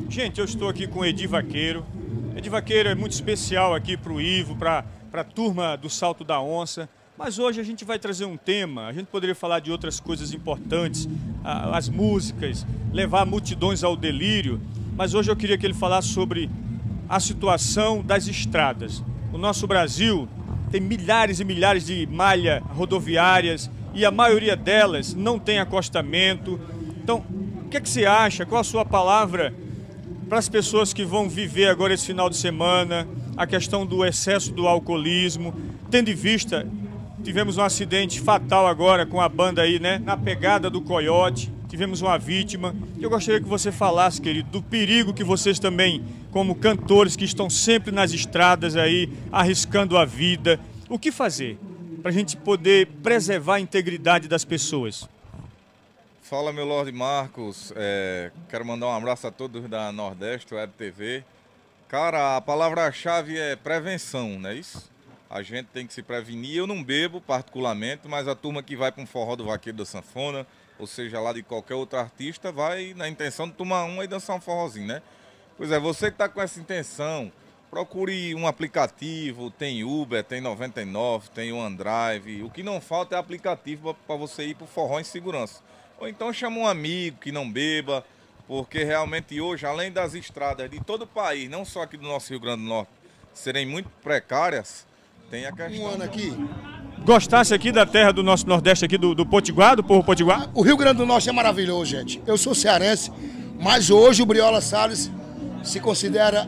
Gente, eu estou aqui com o Edi Vaqueiro. Edi Vaqueiro é muito especial aqui para o Ivo, para a turma do Salto da Onça. Mas hoje a gente vai trazer um tema, a gente poderia falar de outras coisas importantes, as músicas, levar multidões ao delírio, mas hoje eu queria que ele falasse sobre a situação das estradas. O nosso Brasil tem milhares e milhares de malhas rodoviárias e a maioria delas não tem acostamento. Então, o que é que você acha? Qual a sua palavra para as pessoas que vão viver agora esse final de semana, a questão do excesso do alcoolismo, tendo em vista, tivemos um acidente fatal agora com a banda aí, né, na pegada do Coiote, tivemos uma vítima. Eu gostaria que você falasse, querido, do perigo que vocês também, como cantores que estão sempre nas estradas aí, arriscando a vida, o que fazer para a gente poder preservar a integridade das pessoas? Fala, meu Lorde Marcos, quero mandar um abraço a todos da Nordeste Web TV. Cara, a palavra-chave é prevenção, não é isso? A gente tem que se prevenir. Eu não bebo particularmente, mas a turma que vai para um forró do Vaqueiro da Sanfona, ou seja, lá de qualquer outro artista, vai na intenção de tomar uma e dançar um forrozinho, né? Pois é, você que está com essa intenção, procure um aplicativo, tem Uber, tem 99, tem OneDrive. O que não falta é aplicativo para você ir para o forró em segurança. Ou então chama um amigo que não beba, porque realmente hoje, além das estradas de todo o país, não só aqui do nosso Rio Grande do Norte, serem muito precárias, tem a questão... Um ano aqui. Gostasse aqui da terra do nosso Nordeste, aqui do Potiguar, do povo Potiguar? O Rio Grande do Norte é maravilhoso, gente. Eu sou cearense, mas hoje o Briola Salles se considera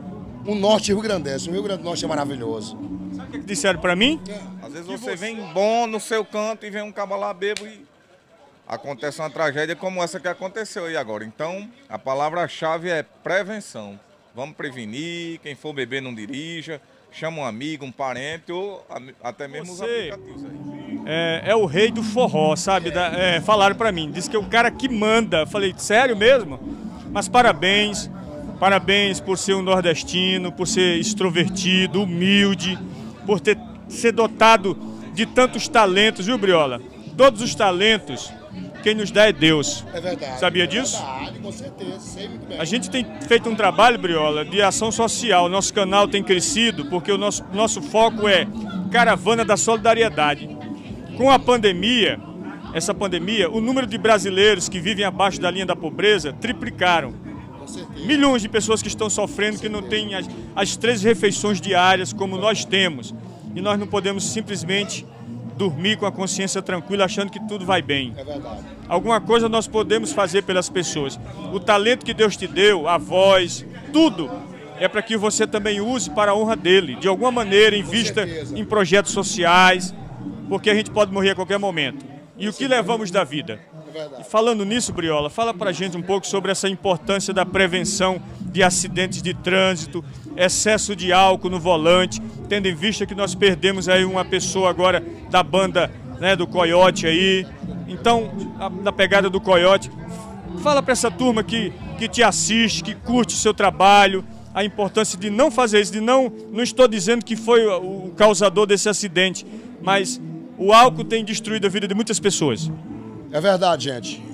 um norte rio-grandense. O Rio Grande do Norte é maravilhoso. Sabe o que disseram pra mim? Às vezes você vem bom no seu canto e vem um cabo lá bebo e acontece uma tragédia como essa que aconteceu aí agora. Então, a palavra-chave é prevenção. Vamos prevenir, quem for beber não dirija, chama um amigo, um parente ou até mesmo os aplicativos aí. É o rei do forró, sabe? Falaram pra mim, disse que é o cara que manda. Falei, sério mesmo? Mas parabéns, parabéns por ser um nordestino, por ser extrovertido, humilde, por ser dotado de tantos talentos, viu, Briola? Todos os talentos, quem nos dá é Deus. É verdade. Sabia disso? É verdade, com certeza, sei muito bem. A gente tem feito um trabalho, Briola, de ação social. Nosso canal tem crescido porque o nosso foco é Caravana da Solidariedade. Com a pandemia, essa pandemia, o número de brasileiros que vivem abaixo da linha da pobreza triplicaram. Com certeza. Milhões de pessoas que estão sofrendo, que não têm as 3 refeições diárias como nós temos. E nós não podemos simplesmente dormir com a consciência tranquila, achando que tudo vai bem. É verdade. Alguma coisa nós podemos fazer pelas pessoas. O talento que Deus te deu, a voz, tudo, é para que você também use para a honra dele. De alguma maneira, invista em projetos sociais, porque a gente pode morrer a qualquer momento. E o que levamos da vida? E falando nisso, Briola, fala pra gente um pouco sobre essa importância da prevenção de acidentes de trânsito, excesso de álcool no volante, tendo em vista que nós perdemos aí uma pessoa agora da banda, né, do Coiote aí. Então, da pegada do Coiote, fala para essa turma que te assiste, que curte o seu trabalho, a importância de não fazer isso, não estou dizendo que foi o causador desse acidente, mas o álcool tem destruído a vida de muitas pessoas. É verdade, gente.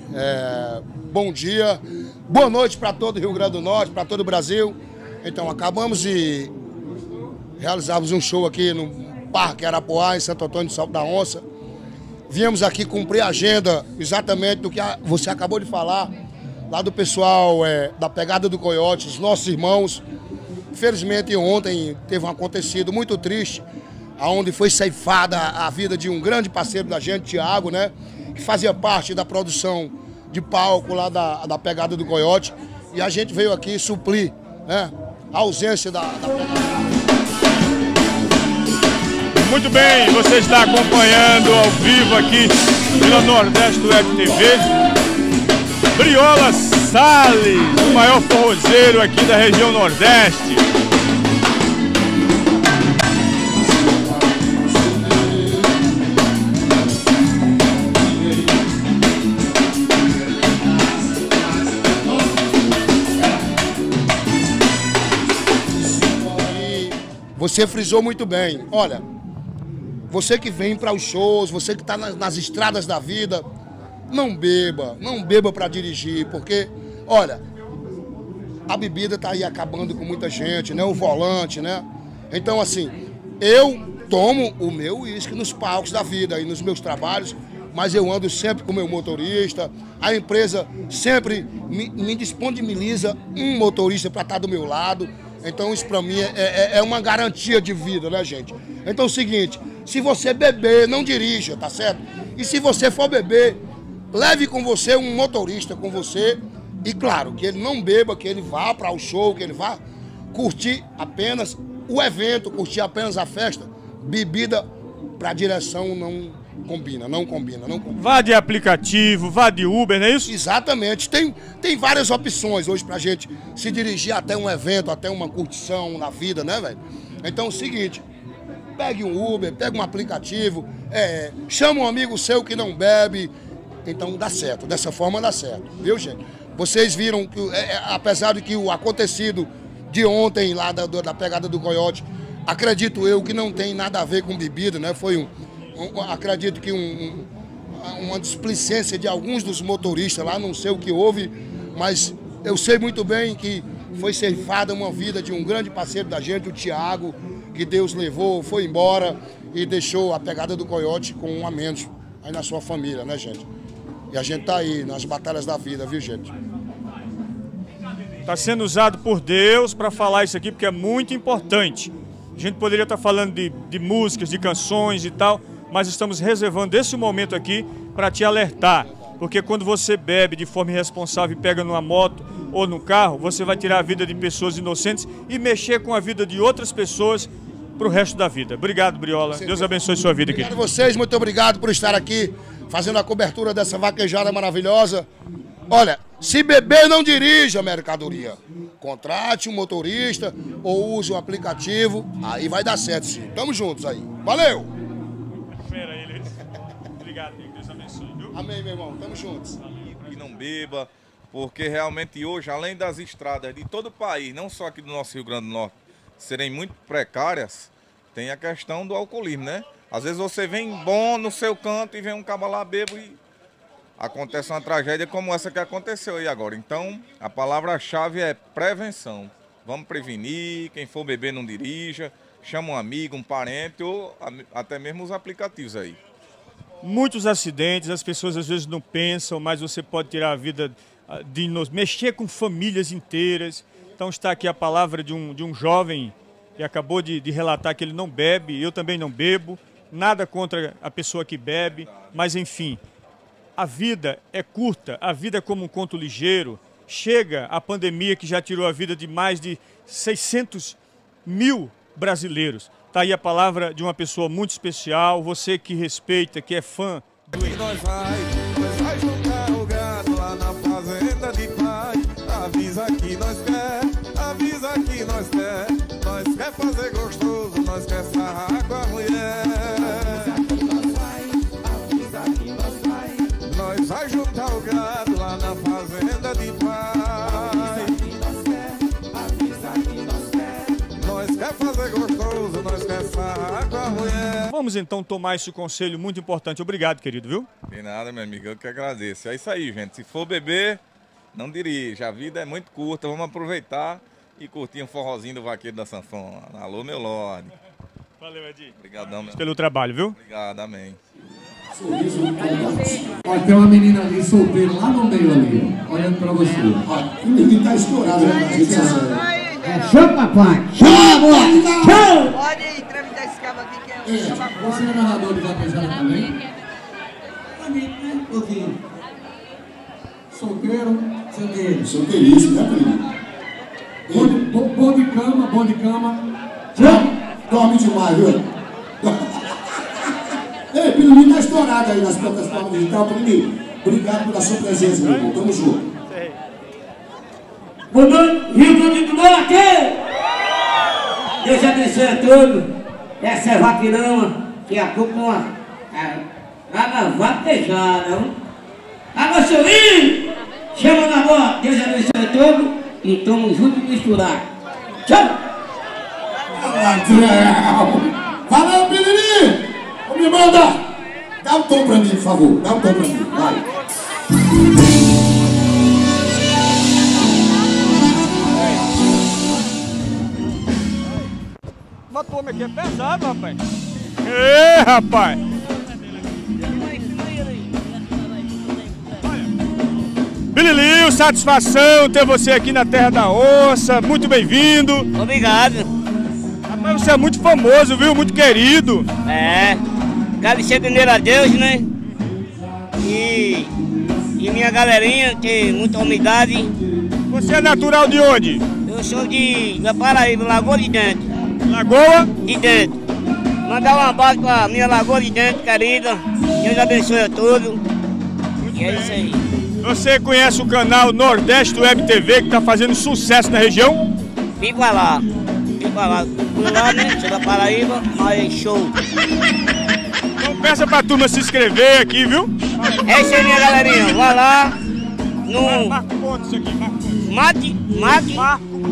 Bom dia, boa noite para todo o Rio Grande do Norte, para todo o Brasil. Então, acabamos de realizarmos um show aqui no Parque Arapuá, em Santo Antônio do Salto da Onça. Viemos aqui cumprir a agenda exatamente do que você acabou de falar, lá do pessoal da pegada do Coiote, os nossos irmãos. Infelizmente, ontem teve um acontecido muito triste, onde foi ceifada a vida de um grande parceiro da gente, Thiago, né? Que fazia parte da produção de palco lá da pegada do Coiote. E a gente veio aqui suprir, né, a ausência da pegada. Muito bem, você está acompanhando ao vivo aqui pela Nordeste Web TV. Briola Salles, o maior forrozeiro aqui da região Nordeste. Você frisou muito bem. Olha, você que vem para os shows, você que está nas estradas da vida, não beba para dirigir, porque, olha, a bebida tá aí acabando com muita gente, né? O volante, né? Então, assim, eu tomo o meu uísque nos palcos da vida e nos meus trabalhos, mas eu ando sempre com o meu motorista. A empresa sempre me disponibiliza um motorista para estar do meu lado. Então isso para mim é uma garantia de vida, né, gente? Então é o seguinte, se você beber, não dirija, tá certo? E se você for beber, leve com você um motorista com você. E claro, que ele não beba, que ele vá para o show, que ele vá curtir apenas o evento, curtir apenas a festa. Bebida para direção não combina. Vá de aplicativo, vá de Uber, não é isso? Exatamente. Tem várias opções hoje pra gente se dirigir até um evento, até uma curtição na vida, né, velho? Então é o seguinte, pegue um Uber, pegue um aplicativo, chama um amigo seu que não bebe, então dá certo, dessa forma dá certo, viu, gente? Vocês viram que, apesar de que o acontecido de ontem lá da pegada do Coiote, acredito eu que não tem nada a ver com bebida, né? Foi acredito que uma displicência de alguns dos motoristas lá, não sei o que houve, mas eu sei muito bem que foi ceifada uma vida de um grande parceiro da gente, o Thiago, que Deus levou, foi embora e deixou a pegada do Coiote com um a menos aí na sua família, né, gente? E a gente tá aí nas batalhas da vida, viu, gente? Está sendo usado por Deus para falar isso aqui, porque é muito importante. A gente poderia estar falando de músicas, de canções e tal, mas estamos reservando esse momento aqui para te alertar. Porque quando você bebe de forma irresponsável e pega numa moto ou no carro, você vai tirar a vida de pessoas inocentes e mexer com a vida de outras pessoas para o resto da vida. Obrigado, Briola. Deus abençoe sua vida, querido. Obrigado a vocês, muito obrigado por estar aqui fazendo a cobertura dessa vaquejada maravilhosa. Olha, se beber, não dirija mercadoria. Contrate um motorista ou use um aplicativo, aí vai dar certo sim. Tamo juntos aí. Valeu! Espera ele. Obrigado, Deus abençoe, viu? Amém, meu irmão. Tamo juntos. Que não beba, porque realmente hoje, além das estradas de todo o país, não só aqui do nosso Rio Grande do Norte, serem muito precárias, tem a questão do alcoolismo, né? Às vezes você vem bom no seu canto e vem um cabo lá bebo e acontece uma tragédia como essa que aconteceu aí agora. Então, a palavra-chave é prevenção. Vamos prevenir, quem for beber não dirija, chama um amigo, um parente ou até mesmo os aplicativos aí. Muitos acidentes, as pessoas às vezes não pensam, mas você pode tirar a vida mexer com famílias inteiras. Então está aqui a palavra de um jovem que acabou de relatar que ele não bebe, eu também não bebo, nada contra a pessoa que bebe, mas enfim, a vida é curta, a vida é como um conto ligeiro. Chega a pandemia que já tirou a vida de mais de 600 mil brasileiros. Está aí a palavra de uma pessoa muito especial, você que respeita, que é fã. Nós vai juntar o gado lá na fazenda de pai. Avisa que nós quer fazer gostoso, nós quer sarrar com a mulher. Avisa que nós vai. Nós vai juntar o gado lá na fazenda de pai. Avisa que nós quer. Nós quer fazer gostoso, nós quer sarrar com a mulher. Vamos então tomar esse conselho muito importante. Obrigado, querido, viu? De nada, meu amigo, eu que agradeço. É isso aí, gente. Se for beber, não dirija. A vida é muito curta, vamos aproveitar e curtir um forrozinho do Vaqueiro da Sanfona. Alô, meu Lorde. Valeu, Edi. Obrigadão, meu. Pelo trabalho, viu? Obrigado, amém. Olha, tem uma menina ali solteira lá no meio ali, ó, olhando pra você. Ó, o menino tá estourado, né? Chama, papai! Chama! Pode entrevistar esse cabo aqui que é Você é narrador de vaquejada também? Bonito, né? Pouquinho. Solteiro, solteiro. Solteiríssimo, né, menino? Bom de cama, bom de cama. Dorme demais, viu? Ei, Pirulinho tá estourado aí nas plataformas digitais. Pirulinho, obrigado pela sua presença, meu irmão. Tamo junto. Boa noite, Rio Grande do Norte! Deus abençoe a todos. Essa é a Vaqueirama, que acompanha lá na vaquejada. Agora, seu lindo, chama na moto. Deus abençoe a todos e tamo junto e misturar. Tchau! Valeu, Pirulinho! Me manda! Dá um tom pra mim, por favor. Dá um tom pra mim. Vai. como é que é pesado, rapaz. Ê, rapaz. Bililio, satisfação ter você aqui na Terra da Onça, muito bem-vindo. Obrigado. Rapaz, você é muito famoso, viu? Muito querido. É, agradecer primeiro a Deus, né? E minha galerinha, que muita umidade. Você é natural de onde? Eu sou da Paraíba, Lagoa de Dentro. Lagoa? De Dentro. Mandar um abraço pra minha Lagoa de Dentro, querida. Deus abençoe a todos. E é isso aí. Você conhece o canal Nordeste Web TV, que está fazendo sucesso na região? Vim pra lá. Fui lá, né? Sou da Paraíba, mas show. Então peça pra turma se inscrever aqui, viu? É isso aí, minha galerinha. Vai lá no Marco Pontes aqui, Marco Pontes. Marco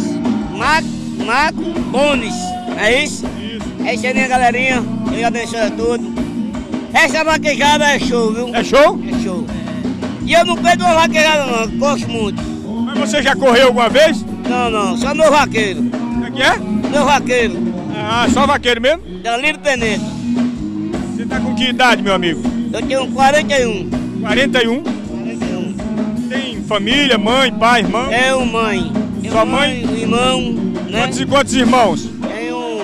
Bones. É isso? É isso aí, minha galerinha. Deus abençoe a todos. Essa vaquejada é show, viu? É show? É show. E eu não perdo uma vaquejada não, gosto muito. Mas você já correu alguma vez? Não, só meu vaqueiro. Como é que é? Meu vaqueiro, Ah, só vaqueiro mesmo? Danilo Peneta. Você tá com que idade, meu amigo? Eu tenho 41. 41? Tem família, mãe, pai, irmão? Eu, mãe. Tenho Sua mãe? Irmão, né? Quantos irmãos? Tenho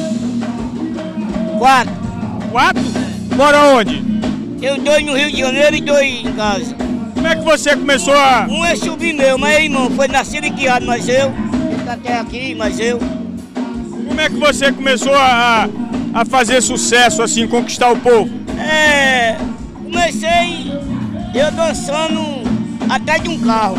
4. 4? Mora onde? Tenho 2 no Rio de Janeiro e 2 em casa. Como é que você começou a... Um é sobrinho meu, mas é irmão. Foi nascido e criado, mas eu. Ele tá até aqui, mas eu. Como é que você começou a fazer sucesso, assim, conquistar o povo? Comecei eu dançando até de um carro.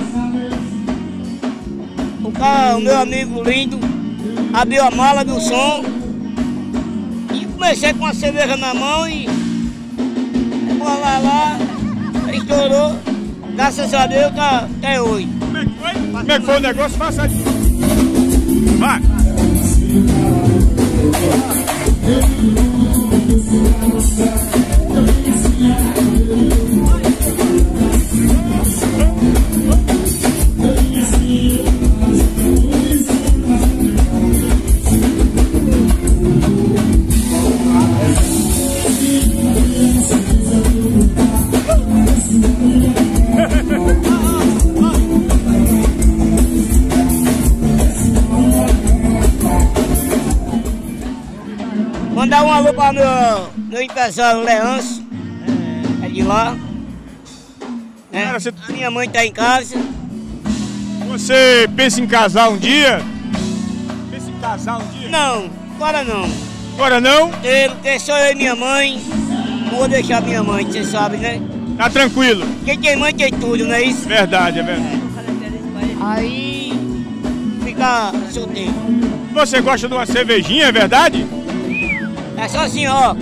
O meu amigo lindo, abriu a mala do som e comecei com a cerveja na mão e lá, estourou. Graças a Deus tá até hoje. Como é que foi? Como é que foi o negócio? Faça aí. Vai! Mandar um alô para meu empresário Leãncio, é de lá. Cara, você- A minha mãe tá em casa. Você pensa em casar um dia? Pensa em casar um dia? Não, agora não. Agora não? Porque só eu e minha mãe, não vou deixar minha mãe, você sabe, né? Tá tranquilo. Quem tem mãe tem tudo, não é isso? Verdade, é verdade. Aí fica solteiro. Você gosta de uma cervejinha, é verdade? É só assim, ó.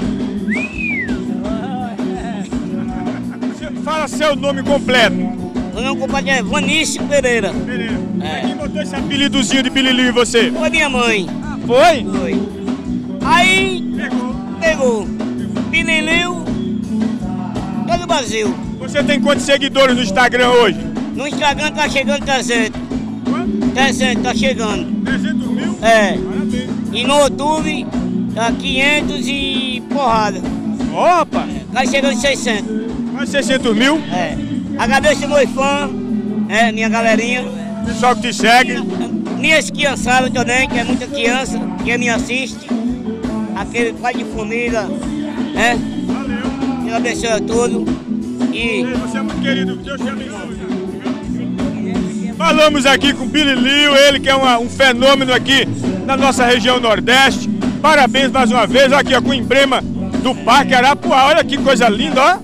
Você fala seu nome completo. O meu compadre é Vanício Pereira. Beleza. É. Quem botou esse apelidozinho de Bililio em você? Foi minha mãe. Foi? Foi. Aí pegou. Bililio, todo o Brasil. Você tem quantos seguidores no Instagram hoje? No Instagram tá chegando 300. 300 tá chegando. 300 mil? É. Parabéns. E no YouTube tá 500 e porrada. Ó, rapaz, Tá chegando 600. quase 600 mil. É. Agradeço meus fãs, minha galerinha. Pessoal que te segue. Minhas criançadas também, que é muita criança, que me assiste. Aquele pai de família, Valeu. Deus abençoe a todos. E Você é muito querido, Deus te abençoe. Falamos aqui com o Bililio, ele que é um fenômeno aqui na nossa região Nordeste. Parabéns mais uma vez, aqui ó, com o emblema do Parque Arapuá. Olha que coisa linda, ó.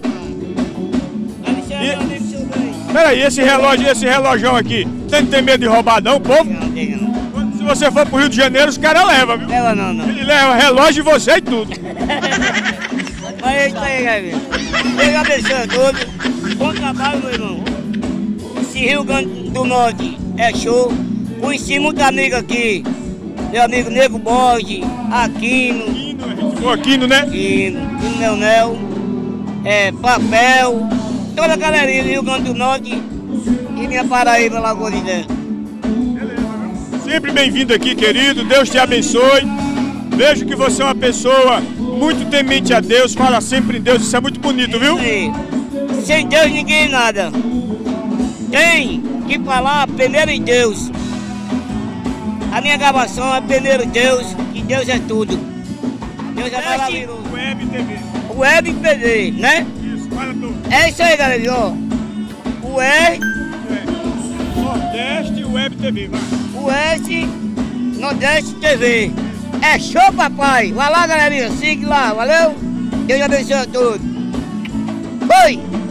Peraí, esse relógio aqui, você não tem medo de roubar não, povo? Se você for pro Rio de Janeiro, os caras levam, viu? Ela não. Ele leva relógio e você e tudo. Mas é isso aí, galera. Deus abençoe a todos. Bom trabalho, meu irmão. Esse Rio Grande do Norte é show. Conheci muitos amigos aqui. Meu amigo Nego Borges, Aquino, Aquino, né? Aquino Leonel, Papel, toda a galerinha do Rio Grande do Norte e minha Paraíba, Lagoa de Dentro. Sempre bem-vindo aqui, querido. Deus te abençoe. Vejo que você é uma pessoa muito temente a Deus, fala sempre em Deus, isso é muito bonito, viu? Sem Deus ninguém é nada. Tem que falar primeiro em Deus. A minha gravação é primeiro em Deus, que Deus é tudo. Deus é maravilhoso. Web TV. Web TV, né? Isso, fala tudo. É isso aí, galera, ó. Nordeste Web TV, vai. Web Nordeste TV. É show, papai. Vai lá, galerinha, siga lá, valeu? Deus abençoe a todos. Foi!